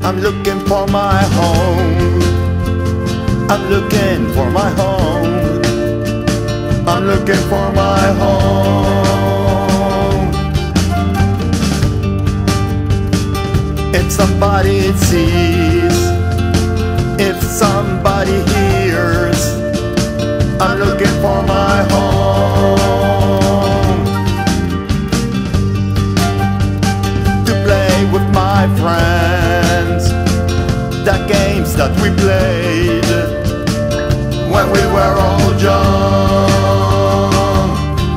I'm looking for my home. I'm looking for my home. I'm looking for my home. If somebody sees, if somebody hears, I'm looking for my home. To play with my friends, the games that we played when we were all young.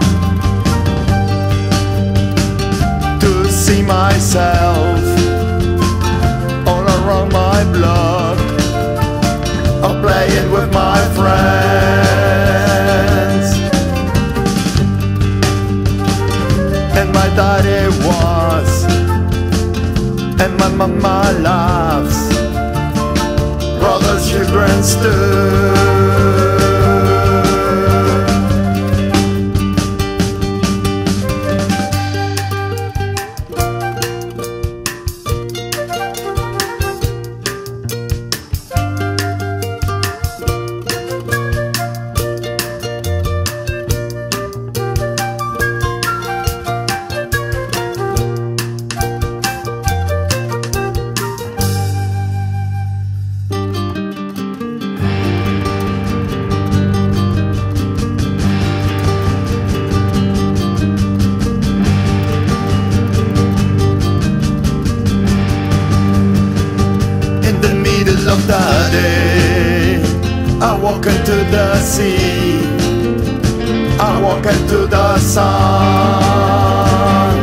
To see myself all around my block, I'm playing with my friends. And my daddy was, and my mama laughs, brothers, children too. Of the day, I walk into the sea, I walk into the sun,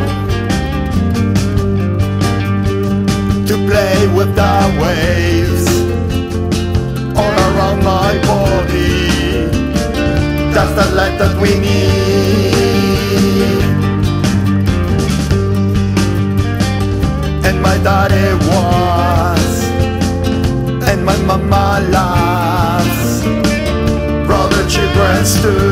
to play with the waves all around my body. That's the life that we need. And my daddy was, and my mama laughs, brother, children too.